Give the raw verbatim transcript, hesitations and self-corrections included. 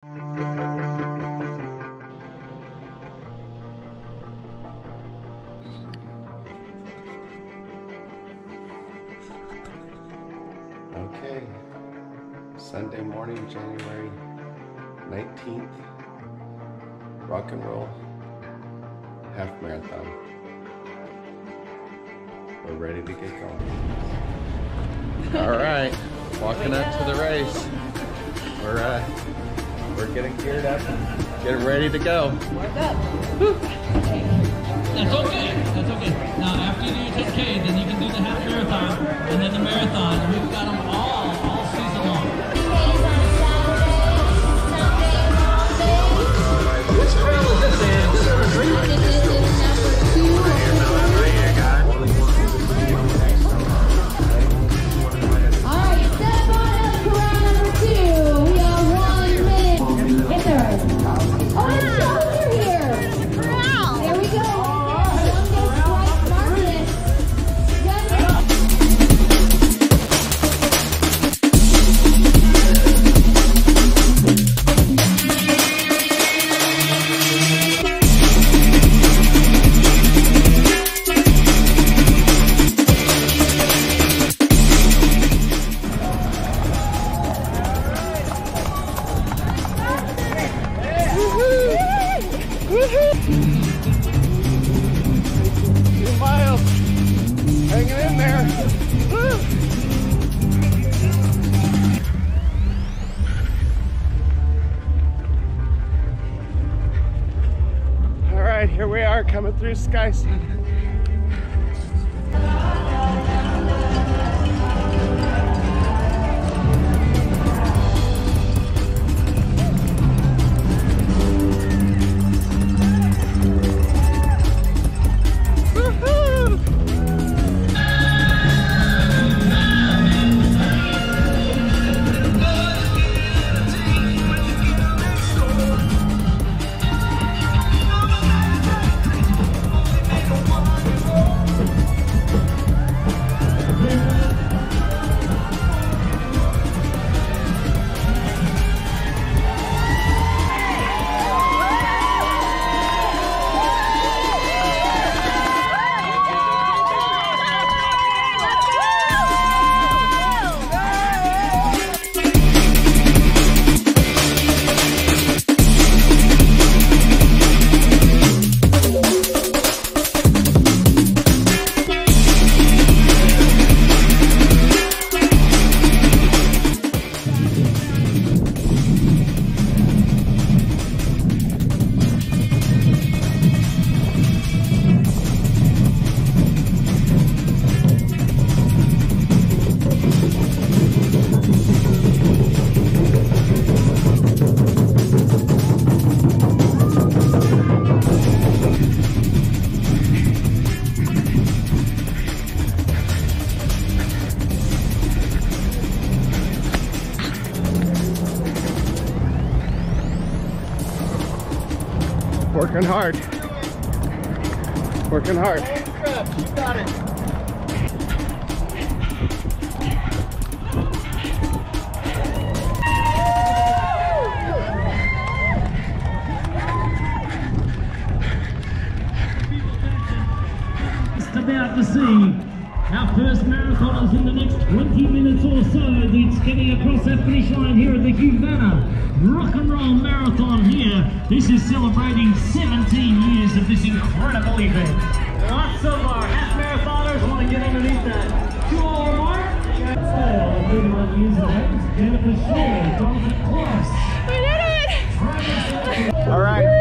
Okay, Sunday morning, January nineteenth, rock and roll half marathon. We're ready to get going. All right, walking up to the race. We're uh, we're getting geared up, getting ready to go. Work up. That's okay. That's okay. Now, after you do your ten K, then you can do the half marathon and then the marathon. And we've got them all, all season long. Which trail is this in? Two miles, hanging in there. Woo. All right, here we are coming through Skysun. Working hard. Working hard. You got it. Just about to see our first marathoners in the next twenty minutes or so. It's getting across that finish line here at the Havana Rock and Roll Marathon here. This is celebrating seventeen years of this incredible event. Lots of our half marathoners want to get underneath that two hour mark. Jennifer Shaw, Jonathan Kloss. All right.